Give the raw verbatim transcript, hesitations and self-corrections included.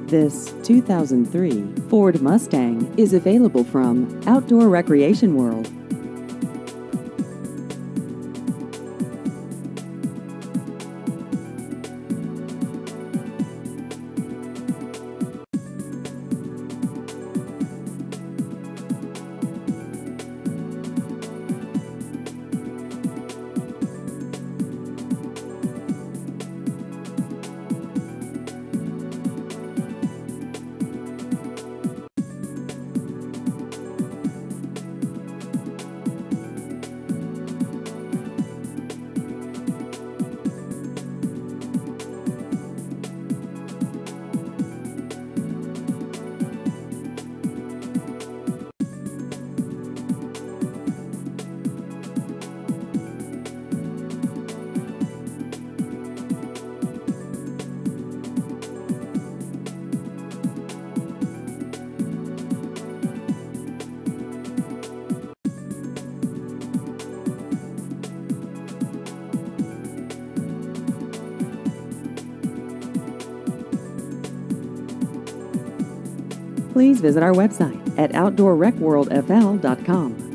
This two thousand three Ford Mustang is available from Outdoor Recreation World. Please visit our website at outdoor rec world f l dot com.